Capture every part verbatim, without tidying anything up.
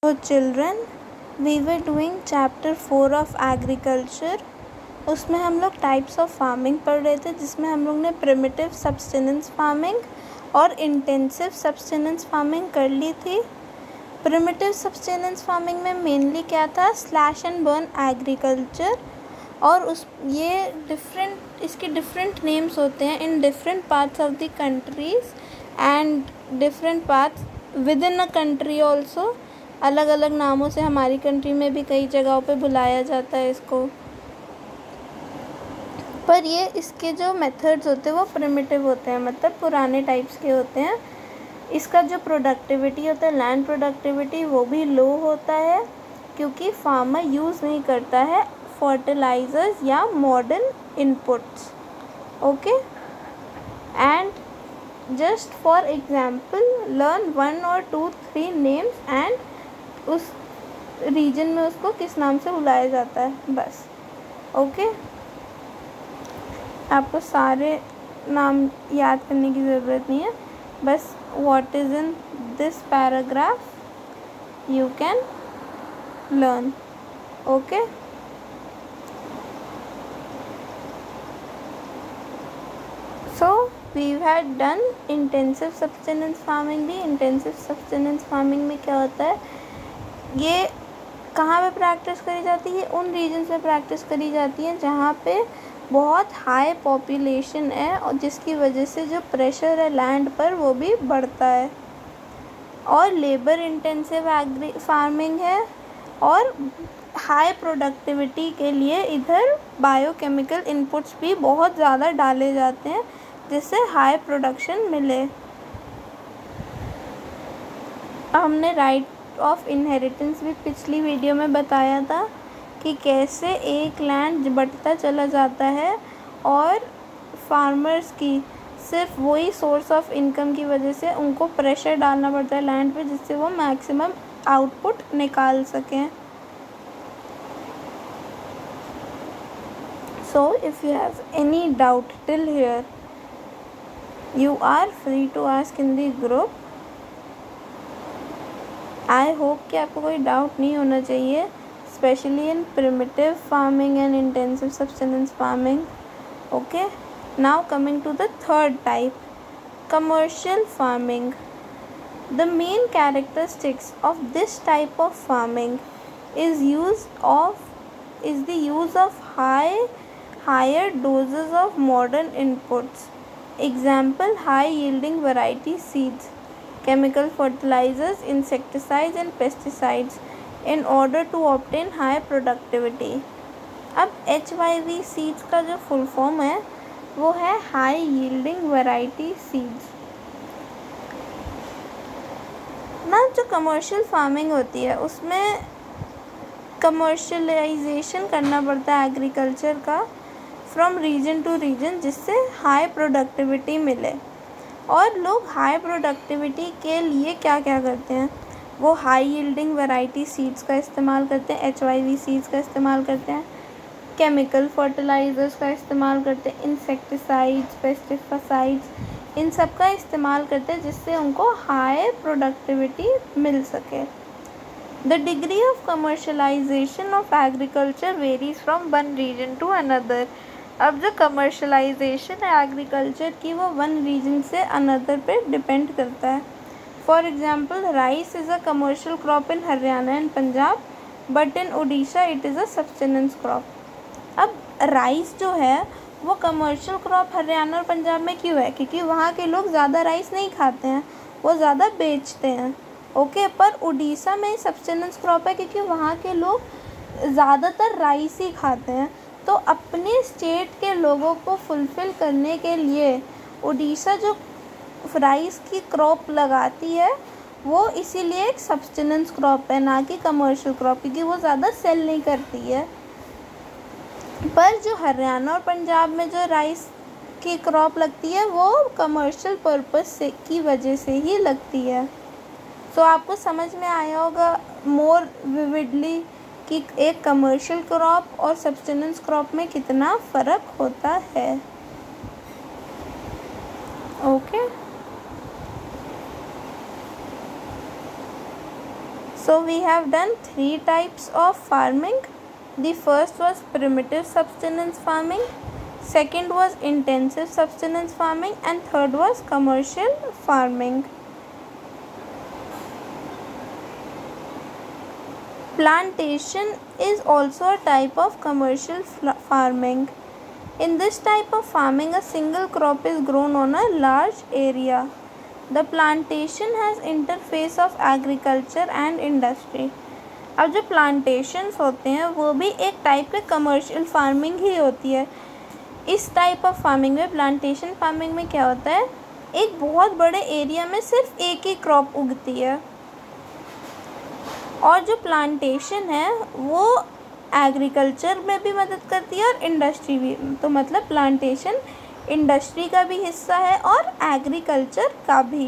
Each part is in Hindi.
So children, we were doing chapter four of agriculture. उसमें हम लोग टाइप्स ऑफ फार्मिंग पढ़ रहे थे, जिसमें हम लोग ने प्रिमिटिव सब्सटेंस फार्मिंग और इंटेंसिव सब्सटेंस फार्मिंग कर ली थी. प्रिमिटिव सब्सटेंस फार्मिंग में मेनली क्या था, स्लैश एंड बर्न एग्रीकल्चर. और उस ये डिफरेंट इसके डिफरेंट नेम्स होते हैं in different parts of the countries and different parts within a country also. अलग अलग नामों से हमारी कंट्री में भी कई जगहों पे बुलाया जाता है इसको. पर ये इसके जो मेथड्स होते हैं वो प्रिमिटिव होते हैं, मतलब पुराने टाइप्स के होते हैं. इसका जो प्रोडक्टिविटी होता है, लैंड प्रोडक्टिविटी, वो भी लो होता है क्योंकि फार्मर यूज़ नहीं करता है फर्टिलाइजर्स या modern inputs. Okay, and just for example learn one और टू थ्री नेम्स एंड उस रीजन में उसको किस नाम से बुलाया जाता है, बस. ओके, आपको सारे नाम याद करने की ज़रूरत नहीं है, बस what is in this paragraph you can learn. Okay, so we had done intensive subsistence farming भी. इंटेंसिव सब्सटेंस फार्मिंग में क्या होता है, ये कहाँ पे प्रैक्टिस करी जाती है, उन रीजन्स में प्रैक्टिस करी जाती है जहाँ पे बहुत हाई पॉपुलेशन है और जिसकी वजह से जो प्रेशर है लैंड पर वो भी बढ़ता है. और लेबर इंटेंसिव एग्री फार्मिंग है और हाई प्रोडक्टिविटी के लिए इधर बायोकेमिकल इनपुट्स भी बहुत ज़्यादा डाले जाते हैं जिससे हाई प्रोडक्शन मिले. हमने राइट ऑफ इनहेरिटेंस भी पिछली वीडियो में बताया था कि कैसे एक लैंड बढ़ता चला जाता है और फार्मर्स की सिर्फ वही सोर्स ऑफ इनकम की वजह से उनको प्रेशर डालना पड़ता है लैंड पे जिससे वो मैक्सिमम आउटपुट निकाल सकें. So if you have any doubt till here you are free to ask in the group. I hope कि आपको कोई डाउट नहीं होना चाहिए, specially in primitive farming and intensive subsistence farming. Okay, now coming to the third type, commercial farming. The main characteristics of this type of farming is used of is the use of high higher doses of modern inputs. Example, high yielding variety seeds, chemical fertilizers, insecticides and pesticides in order to obtain high productivity. अब एच वाई वी सीड्स का जो फुल फॉर्म है वो है हाई यील्डिंग वैरायटी सीड्स. ना जो कमर्शियल फार्मिंग होती है उसमें कमर्शलाइजेशन करना पड़ता है एग्रीकल्चर का फ्रॉम रीजन टू रीजन जिससे हाई प्रोडक्टिविटी मिले. और लोग हाई प्रोडक्टिविटी के लिए क्या क्या करते हैं, वो हाई यील्डिंग वैरायटी सीड्स का इस्तेमाल करते हैं, एच वाई वी सीड्स का इस्तेमाल करते हैं, केमिकल फर्टिलाइजर्स का इस्तेमाल करते हैं, इंसेक्टिसाइड्स, पेस्टिसाइड्स, इन सब का इस्तेमाल करते हैं जिससे उनको हाई प्रोडक्टिविटी मिल सके. The degree of commercialization of agriculture varies from one region to another. अब जो कमर्शलाइजेशन है एग्रीकल्चर की वो वन रीजन से अनदर पे डिपेंड करता है. For example, rice is a commercial crop in Haryana and Punjab but in Orissa it is a subsistence crop. अब राइस जो है वो कमर्शियल क्रॉप हरियाणा और पंजाब में क्यों है, क्योंकि वहाँ के लोग ज़्यादा राइस नहीं खाते हैं, वो ज़्यादा बेचते हैं. ओके, पर उड़ीसा में सब्सिस्टेंस क्रॉप है क्योंकि वहाँ के लोग ज़्यादातर राइस ही खाते हैं. तो अपने स्टेट के लोगों को फुलफ़िल करने के लिए उड़ीसा जो राइस की क्रॉप लगाती है वो इसीलिए एक सब्सिस्टेंस क्रॉप है, ना कि कमर्शियल क्रॉप, क्योंकि वो ज़्यादा सेल नहीं करती है. पर जो हरियाणा और पंजाब में जो राइस की क्रॉप लगती है वो कमर्शियल पर्पस से की वजह से ही लगती है. सो so, आपको समझ में आया होगा मोर विविडली कि एक कमर्शियल क्रॉप और सब्सिस्टेंस क्रॉप में कितना फ़र्क होता है. Okay, So we have done three types of farming. The first was primitive subsistence farming, second was intensive subsistence farming, and third was commercial farming. Plantation is also a type of commercial farming. In this type of farming, a single crop is grown on a large area. The plantation has interface of agriculture and industry. अब जो प्लांटेशंस होते हैं वो भी एक टाइप के कमर्शियल फार्मिंग ही होती है. इस टाइप ऑफ फार्मिंग में, प्लांटेशन फार्मिंग में क्या होता है, एक बहुत बड़े एरिया में सिर्फ एक ही क्रॉप उगती है. और जो प्लांटेशन है वो एग्रीकल्चर में भी मदद करती है और इंडस्ट्री भी. तो मतलब प्लांटेशन इंडस्ट्री का भी हिस्सा है और एग्रीकल्चर का भी.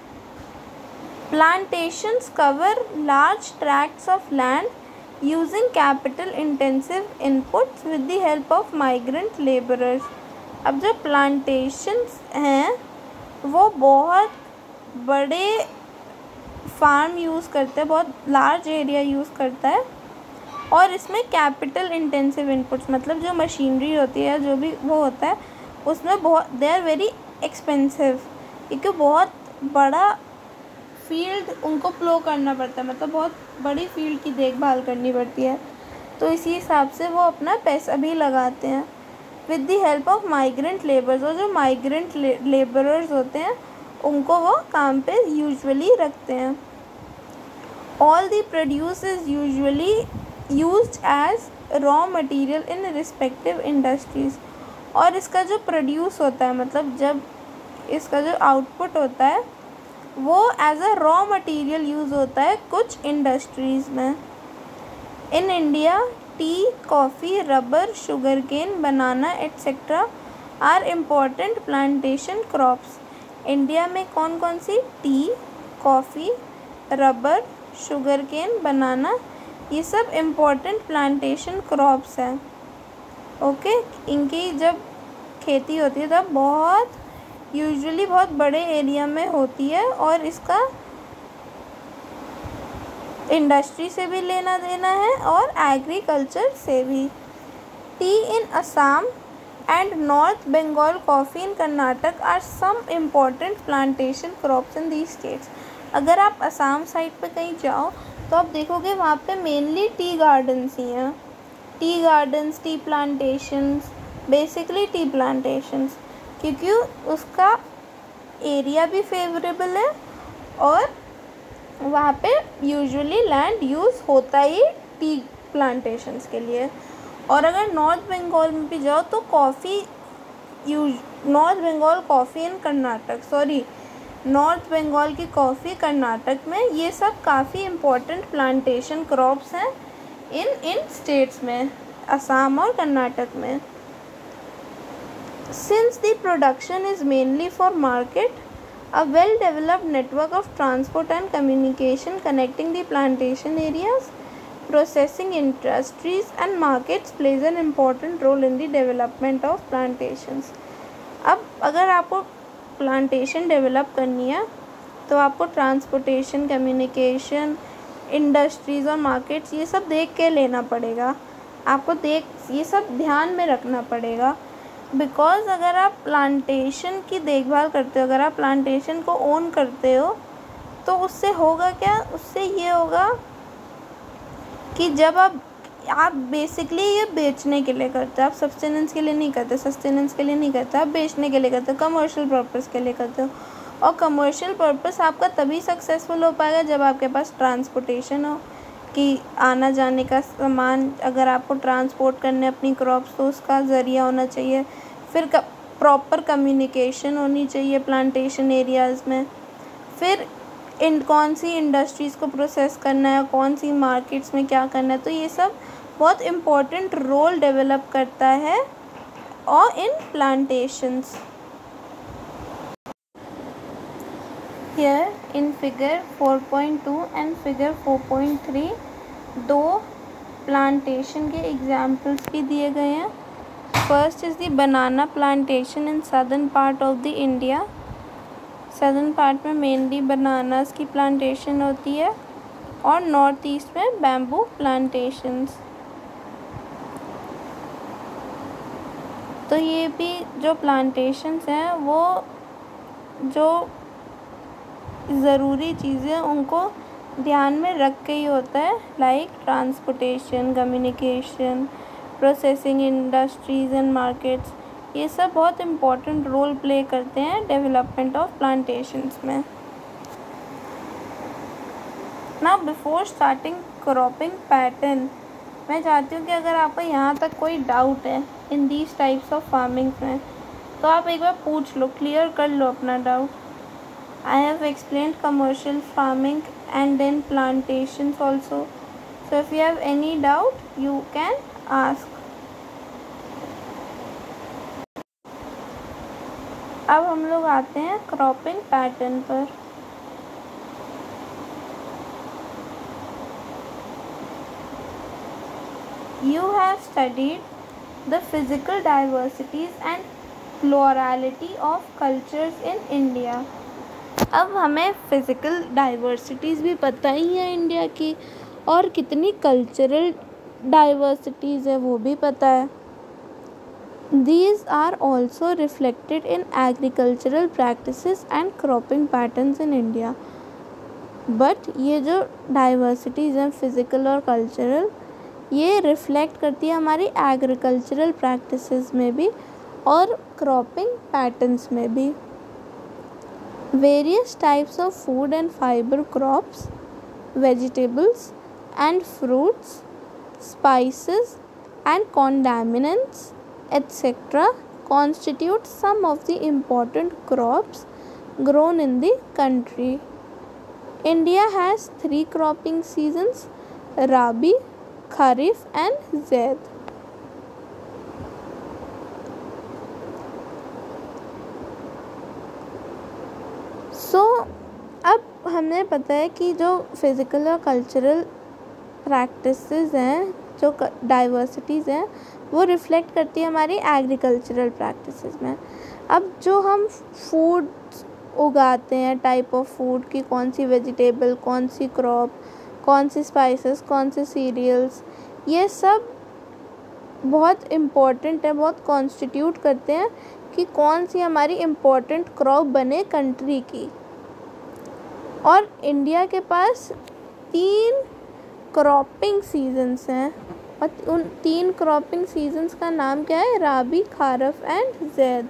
Plantations cover large tracts of land using capital intensive inputs with the help of migrant labourers. अब जो प्लांटेशंस हैं वो बहुत बड़े फार्म यूज़ करते हैं, बहुत लार्ज एरिया यूज़ करता है और इसमें कैपिटल इंटेंसिव इनपुट्स मतलब जो मशीनरी होती है, जो भी वो होता है, उसमें बहुत दे आर वेरी एक्सपेंसिव, क्योंकि बहुत बड़ा फील्ड उनको प्लो करना पड़ता है, मतलब बहुत बड़ी फील्ड की देखभाल करनी पड़ती है. तो इसी हिसाब से वो अपना पैसा भी लगाते हैं with the help of migrant labours. और जो माइग्रेंट लेबरर्स होते हैं उनको वो काम पे यूजुअली रखते हैं. All the produce is usually used as raw material in respective industries. और इसका जो प्रोड्यूस होता है, मतलब जब इसका जो आउटपुट होता है वो as a raw material use होता है कुछ इंडस्ट्रीज़ में. In India tea, coffee, rubber, sugar cane, banana etcetera are important plantation crops. India में कौन कौन सी, tea, coffee, rubber, sugar cane, banana, ये सब इम्पॉर्टेंट प्लांटेशन क्रॉप्स हैं. ओके, इनकी जब खेती होती है तब बहुत यूजुअली बहुत बड़े एरिया में होती है और इसका इंडस्ट्री से भी लेना देना है और एग्रीकल्चर से भी. Tea in Assam and North Bengal coffee in Karnataka are some important plantation crops in these states. अगर आप असम साइड पे कहीं जाओ तो आप देखोगे वहाँ पे मेनली टी गार्डन्स ही हैं. Tea gardens, tea plantations, basically tea plantations, क्योंकि उसका एरिया भी फेवरेबल है और वहाँ पे यूजुअली लैंड यूज़ होता ही टी प्लांटेशंस के लिए. और अगर नॉर्थ बंगाल में भी जाओ तो coffee use North Bengal coffee in Karnataka sorry North Bengal की कॉफ़ी कर्नाटक में, ये सब काफ़ी इम्पोर्टेंट प्लांटेशन क्रॉप्स हैं इन इन स्टेट्स में, असम और कर्नाटक में. Since the production is mainly for market, a well developed network of transport and communication connecting the plantation areas, processing industries and markets plays an important role in the development of plantations. अब अगर आपको प्लांटेशन डेवलप करनी है तो आपको ट्रांसपोर्टेशन, कम्युनिकेशन, इंडस्ट्रीज़ और मार्केट्स ये सब देख के लेना पड़ेगा. आपको देख ये सब ध्यान में रखना पड़ेगा. बिकॉज़ अगर आप प्लांटेशन की देखभाल करते हो, अगर आप प्लांटेशन को ओन करते हो तो उससे होगा क्या, उससे ये होगा कि जब आप आप बेसिकली ये बेचने के लिए करते हो, आप सस्टेनेंस के लिए नहीं करते, सस्टेनेंस के लिए नहीं करते, आप बेचने के लिए करते हो, कमर्शियल पर्पस के लिए करते हो. और कमर्शियल पर्पस आपका तभी सक्सेसफुल हो पाएगा जब आपके पास ट्रांसपोर्टेशन हो, कि आना जाने का सामान, अगर आपको ट्रांसपोर्ट करने अपनी क्रॉप्स तो उसका ज़रिया होना चाहिए. फिर प्रॉपर कम्युनिकेशन होनी चाहिए प्लांटेशन एरियाज़ में. फिर इन कौन सी इंडस्ट्रीज़ को प्रोसेस करना है, कौन सी मार्केट्स में क्या करना है, तो ये सब बहुत इम्पोर्टेंट रोल डेवलप करता है और in plantations. Here in figure four point two and figure four point three दो प्लांटेशन के एग्जाम्पल्स भी दिए गए हैं. First is the banana plantation in southern part of the India. Southern part में मेनली बनानास की प्लांटेशन होती है और नॉर्थ ईस्ट में बैम्बू प्लांटेशंस। तो ये भी जो प्लांटेशंस हैं वो जो ज़रूरी चीज़ें उनको ध्यान में रख के ही होता है, like transportation, communication, processing industries and markets, ये सब बहुत इम्पोर्टेंट रोल प्ले करते हैं डेवलपमेंट ऑफ प्लांटेशंस में। Now before starting cropping pattern, मैं चाहती हूँ कि अगर आपको यहाँ तक कोई डाउट है in these types of farming में तो आप एक बार पूछ लो, क्लियर कर लो अपना doubt. I have explained commercial farming and then plantations also, so if you have any doubt you can ask. अब हम लोग आते हैं क्रॉपिंग पैटर्न पर। You have studied the physical diversities and plurality of cultures in India. अब हमें फ़िज़िकल डाइवर्सिटीज़ भी पता ही है इंडिया की, और कितनी कल्चरल डाइवर्सिटीज़ है वो भी पता है। These are also reflected in agricultural practices and cropping patterns in India. But ये जो डाइवर्सिटीज़ हैं फ़िज़िकल और कल्चरल, ये रिफ्लेक्ट करती है हमारी एग्रीकल्चरल प्रैक्टिसेस में भी और क्रॉपिंग पैटर्न्स में भी। Various types of food and fiber crops, vegetables and fruits, spices and condiments, et cetera constitute some of the important crops grown in the country. India has three cropping seasons: Rabi, Kharif and Zaid. So so, अब हमें पता है कि जो फिज़िकल और कल्चरल प्रैक्टिसेस हैं, जो डाइवर्सिटीज़ हैं, वो रिफ़्लेक्ट करती है हमारी एग्रीकल्चरल प्रैक्टिसेस में। अब जो हम फूड उगाते हैं, टाइप ऑफ फूड की, कौन सी वेजिटेबल, कौन सी क्रॉप, कौन सी स्पाइसेस, कौन से सीरियल्स, ये सब बहुत इम्पोर्टेंट है, बहुत कॉन्स्टिट्यूट करते हैं कि कौन सी हमारी इम्पोर्टेंट क्रॉप बने कंट्री की। और इंडिया के पास तीन क्रॉपिंग सीजन्स हैं, और उन तीन क्रॉपिंग सीजन्स का नाम क्या है? Rabi, kharif and zaid.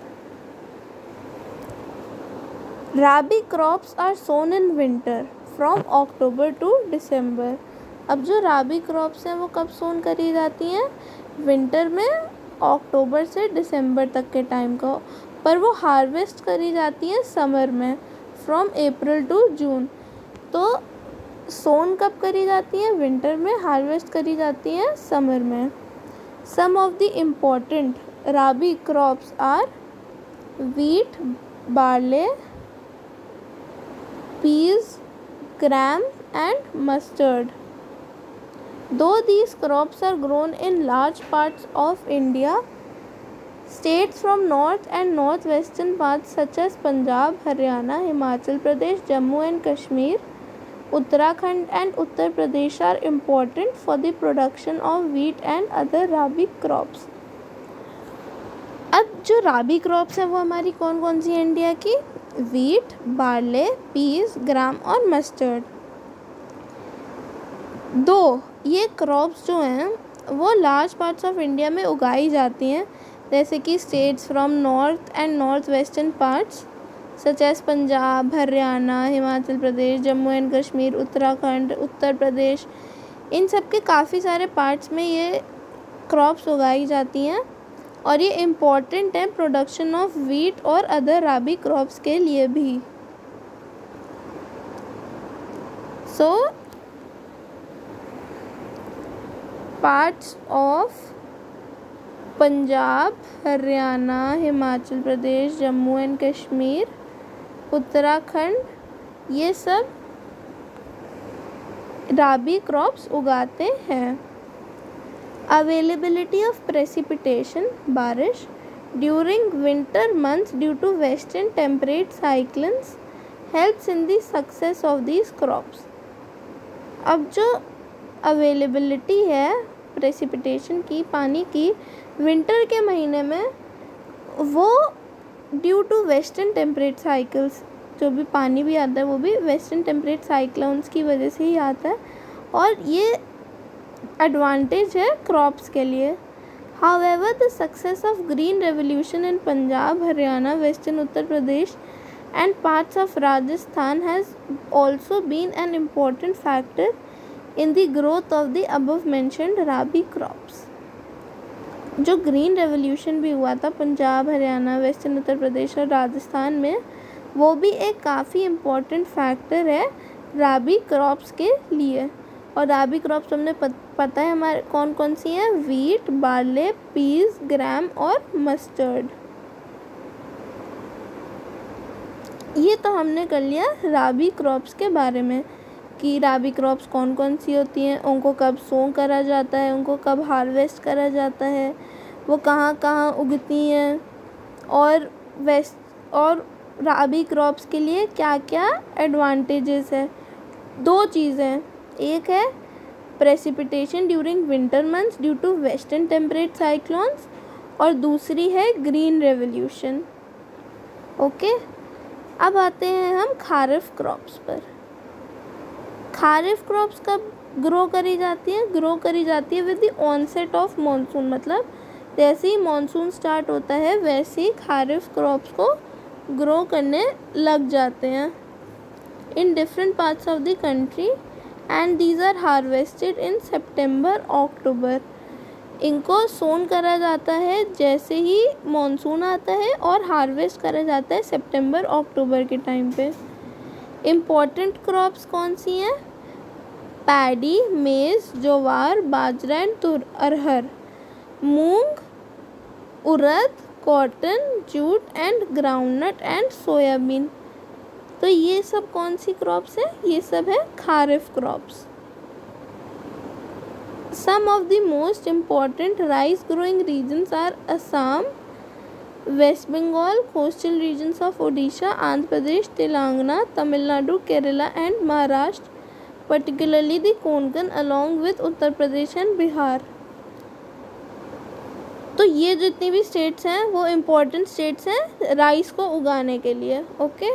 Rabi crops are sown in winter from October to December. अब जो राबी क्रॉप्स हैं वो कब सोन करी जाती हैं? विंटर में, अक्टूबर से दिसंबर तक के टाइम का, पर वो हार्वेस्ट करी जाती हैं समर में, फ्रॉम अप्रैल टू जून। तो सोन कब करी जाती हैं? विंटर में। हार्वेस्ट करी जाती हैं समर में। Some of the important rabi crops are wheat, barley, peas, gram and mustard. Though these crops are grown in large parts of India, states from north and northwestern parts such as Punjab, Haryana, Himachal Pradesh, Jammu and Kashmir, Uttarakhand and Uttar Pradesh are important for the production of wheat and other rabi crops. अब जो राबी क्रॉप्स हैं वो हमारी कौन कौन सी है इंडिया की? वीट, बार्ले, पीस, ग्राम और मस्टर्ड। दो ये क्रॉप्स जो हैं वो लार्ज पार्ट्स ऑफ इंडिया में उगाई जाती हैं, जैसे कि states from north and north western parts such as Punjab, Haryana, Himachal Pradesh, Jammu and Kashmir, Uttarakhand, Uttar Pradesh, इन सब के काफ़ी सारे पार्ट्स में ये क्रॉप्स उगाई जाती हैं और ये इम्पॉर्टेंट है प्रोडक्शन ऑफ वीट और अदर राबी क्रॉप्स के लिए भी। So parts of Punjab, Haryana, Himachal Pradesh, Jammu and Kashmir, Uttarakhand, ये सब राबी क्रॉप्स उगाते हैं। Availability of precipitation, बारिश, during winter months due to western temperate cyclones helps in the success of these crops. अब जो अवेलेबिलिटी है प्रेसिपिटेशन की, पानी की, विंटर के महीने में वो due to western temperate cycles, जो भी पानी भी आता है वो भी वेस्टर्न टेम्परेट साइक्लोन्स की वजह से ही आता है, और ये एडवांटेज है क्रॉप्स के लिए। However, the success of Green Revolution in Punjab, Haryana, Western Uttar Pradesh and parts of Rajasthan has also been an important factor in the growth of the above mentioned rabi crops. जो ग्रीन रेवोल्यूशन भी हुआ था पंजाब, हरियाणा, वेस्टर्न उत्तर प्रदेश और राजस्थान में, वो भी एक काफ़ी इम्पोर्टेंट फैक्टर है राबी क्रॉप्स के लिए। और राबी क्रॉप्स हमने पता है हमारे कौन कौन सी हैं, वीट, बार्ले, पीस, ग्राम और मस्टर्ड। ये तो हमने कर लिया राबी क्रॉप्स के बारे में कि राबी क्रॉप्स कौन कौन सी होती हैं, उनको कब सों करा जाता है, उनको कब हार्वेस्ट करा जाता है, वो कहाँ कहाँ उगती हैं, और वेस्ट और राबी क्रॉप्स के लिए क्या क्या एडवांटेजेस है। दो चीज़ें, एक है precipitation during winter months due to western temperate cyclones, और दूसरी है ग्रीन रेवोल्यूशन। ओके, अब आते हैं हम खारिफ क्रॉप्स पर। खारिफ क्रॉप्स कब ग्रो करी जाती हैं? ग्रो करी जाती है with the onset of monsoon, मतलब जैसे ही मॉनसून स्टार्ट होता है वैसे ही खारिफ क्रॉप्स को ग्रो करने लग जाते हैं in different parts of the country, and these are harvested in September October. इनको सोन करा जाता है जैसे ही मॉनसून आता है और हार्वेस्ट करा जाता है सितंबर अक्टूबर के टाइम पे। इम्पॉर्टेंट क्रॉप्स कौन सी हैं? पैडी, मेज़, ज्वार, bajra and tur arhar, moong, urad, cotton, jute and groundnut and soybean. तो ये सब कौन सी क्रॉप्स हैं? ये सब है kharif crops. Some of the most important rice growing regions are Assam, West Bengal, coastal regions of Odisha, Andhra Pradesh, Telangana, Tamil Nadu, Kerala and Maharashtra, particularly the Konkan along with Uttar Pradesh and Bihar. तो ये जितनी भी स्टेट्स हैं वो इम्पॉर्टेंट स्टेट्स हैं राइस को उगाने के लिए। Okay,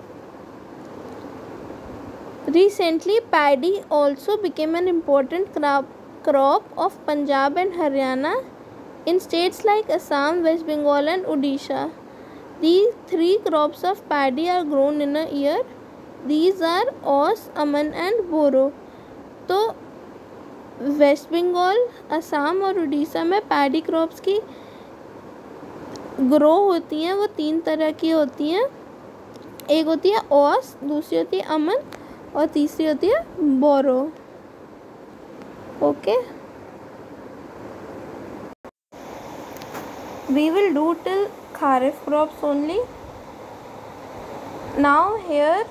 recently paddy also became an important crop crop of Punjab and Haryana in states like Assam, West Bengal and Odisha. These three crops of paddy are grown in a year. These are Os, Aman and Boro. तो वेस्ट बंगाल, असम और उड़ीसा में पैडी क्रॉप्स की ग्रो होती हैं, वो तीन तरह की होती हैं। एक होती है ओस, दूसरी होती है अमन और तीसरी होती है Boro. Okay, we will do till kharif crops only. Now here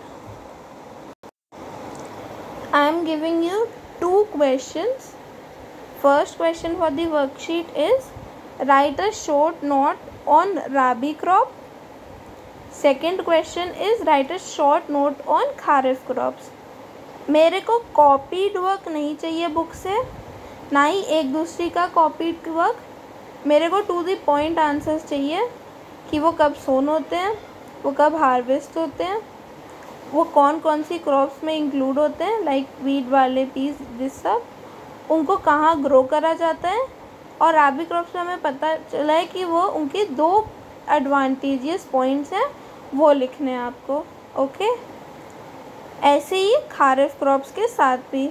I am giving you two questions. First question for the worksheet is write a short note on rabi crop. Second question is write a short note on kharif crops. मेरे को कॉपीड वर्क नहीं चाहिए बुक से, ना ही एक दूसरी का कॉपीड वर्क। मेरे को टू द पॉइंट आंसर्स चाहिए कि वो कब सोन होते हैं, वो कब हार्वेस्ट होते हैं, वो कौन कौन सी क्रॉप्स में इंक्लूड होते हैं like wheat, barley, peas, this सब, उनको कहाँ ग्रो करा जाता है। और राबी क्रॉप्स में हमें पता चला है कि वो उनके दो एडवांटेजियस पॉइंट्स हैं, वो लिखने हैं आपको। ओके, ऐसे ही खारिफ क्रॉप्स के साथ भी।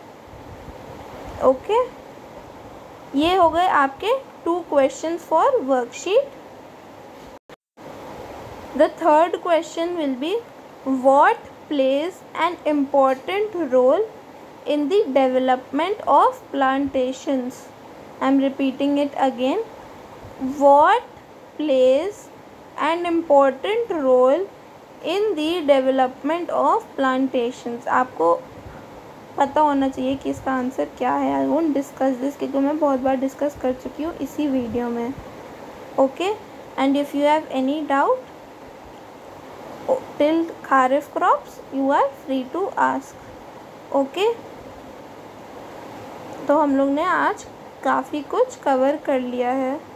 ओके, ये हो गए आपके two questions for worksheet. The third question will be what plays an important role in the development of plantations? I am repeating it again. What plays an important role in the development of plantations? आपको पता होना चाहिए कि इसका आंसर क्या है। आई वोंट डिस्कस दिस क्योंकि मैं बहुत बार डिस्कस कर चुकी हूँ इसी वीडियो में। Okay, and if you have any doubt till kharif crops you are free to ask. Okay, तो हम लोग ने आज काफ़ी कुछ कवर कर लिया है।